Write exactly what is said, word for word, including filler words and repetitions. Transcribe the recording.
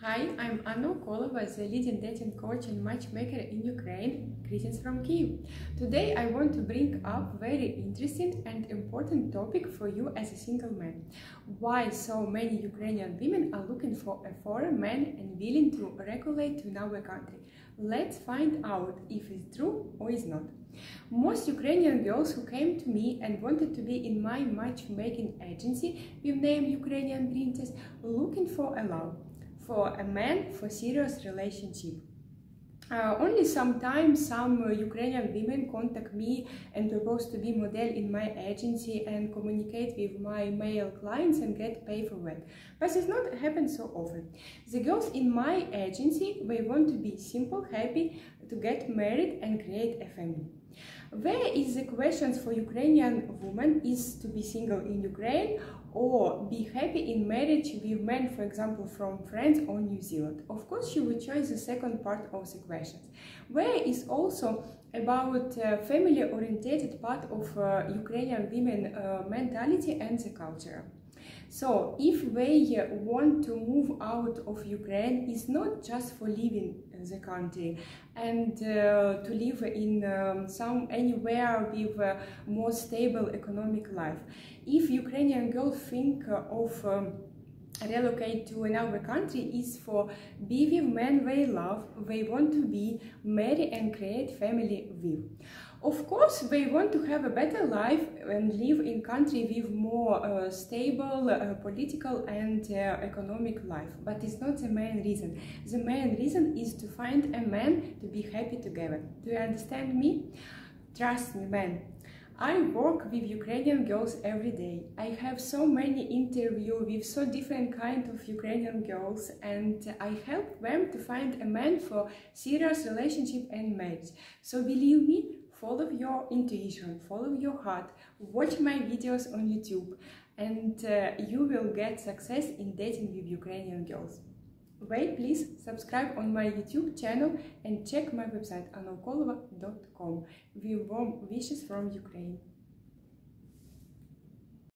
Hi, I'm Ukolova, the leading dating coach and matchmaker in Ukraine. Greetings from Kyiv. Today I want to bring up very interesting and important topic for you as a single man. Why so many Ukrainian women are looking for a foreign man and willing to regulate to our country. Let's find out if it's true or is not. Most Ukrainian girls who came to me and wanted to be in my matchmaking agency with name Ukrainian Princess looking for a love, for a man, for serious relationship. Uh, only sometimes some uh, Ukrainian women contact me and propose to be model in my agency and communicate with my male clients and get paid for work. But it's not happen so often. The girls in my agency, they want to be simple, happy, to get married and create a family. Where is the questions for Ukrainian women is to be single in Ukraine or be happy in marriage with men, for example, from France or New Zealand? Of course, she would choose the second part of the questions. Where is also about uh, family-oriented part of uh, Ukrainian women uh, mentality and the culture. So, if they uh, want to move out of Ukraine, it's not just for living the country and uh, to live in um, some anywhere with a more stable economic life. If Ukrainian girls think uh, of um, relocate to another country, is for be with men they love, they want to be marry and create family with. Of course, they want to have a better life and live in country with more uh, stable uh, political and uh, economic life, but it's not the main reason. The main reason is to find a man to be happy together. Do you understand me? Trust me, man. I work with Ukrainian girls every day. I have so many interviews with so different kind of Ukrainian girls, and I help them to find a man for serious relationship and marriage. So believe me, follow your intuition, follow your heart, watch my videos on YouTube, and uh, you will get success in dating with Ukrainian girls. Wait, please subscribe on my YouTube channel and check my website ukolova dot com. With warm wishes from Ukraine.